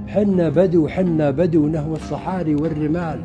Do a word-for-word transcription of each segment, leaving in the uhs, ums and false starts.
حنا بدو حنا بدو نهوى الصحاري والرمال،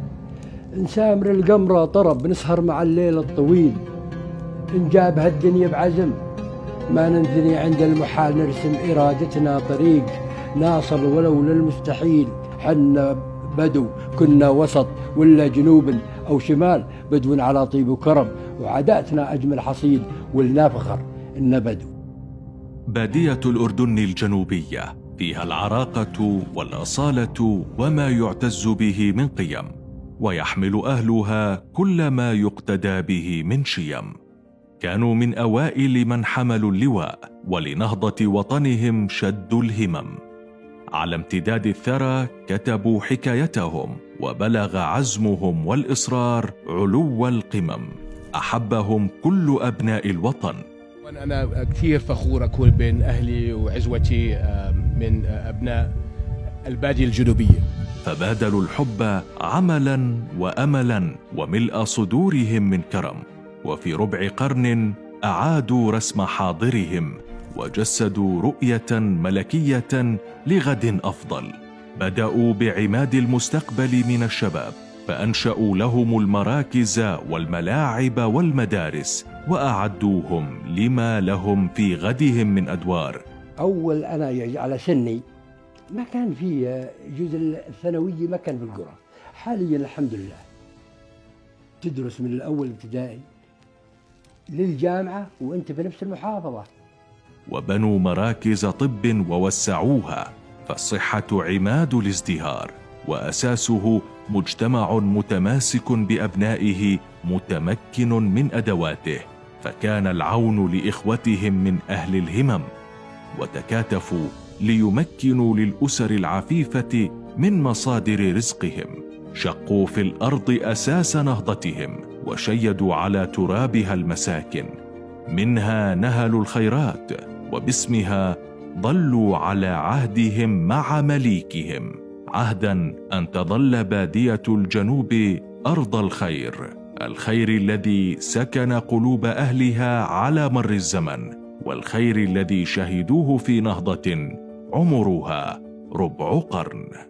نسامر القمرة طرب نسهر مع الليل الطويل، نجاب هالدنيا بعزم ما ننثني عند المحال، نرسم إرادتنا طريق ناصل ولو للمستحيل. حنا بدو كنا وسط ولا جنوب أو شمال، بدو على طيب وكرم وعاداتنا أجمل حصيد، ولنا فخر إن بدو. بادية الأردن الجنوبية فيها العراقة والأصالة وما يعتز به من قيم، ويحمل أهلها كل ما يقتدى به من شيم. كانوا من أوائل من حملوا اللواء، ولنهضة وطنهم شدوا الهمم. على امتداد الثرى كتبوا حكايتهم، وبلغ عزمهم والإصرار علو القمم. أحبهم كل أبناء الوطن. أنا كثير فخور أكون بين أهلي وعزوتي من أبناء البادية الجنوبية. فبادلوا الحب عملا وأملا وملء صدورهم من كرم، وفي ربع قرن أعادوا رسم حاضرهم وجسدوا رؤية ملكية لغد أفضل. بدأوا بعماد المستقبل من الشباب، فأنشأوا لهم المراكز والملاعب والمدارس، وأعدوهم لما لهم في غدهم من أدوار. أول أنا على سني ما كان في جزء الثانوية، ما كان في القرى. حاليا الحمد لله تدرس من الأول ابتدائي للجامعة وأنت في نفس المحافظة. وبنوا مراكز طب ووسعوها، فالصحة عماد الازدهار، وأساسه مجتمع متماسك بأبنائه متمكن من أدواته، فكان العون لإخوتهم من أهل الهمم، وتكاتفوا ليمكنوا للأسر العفيفة من مصادر رزقهم. شقوا في الأرض أساس نهضتهم، وشيدوا على ترابها المساكن، منها نهلوا الخيرات، وباسمها ظلوا على عهدهم مع مليكهم، عهدا أن تظل بادية الجنوب أرض الخير، الخير الذي سكن قلوب أهلها على مر الزمن، والخير الذي شهدوه في نهضة عمرها ربع قرن.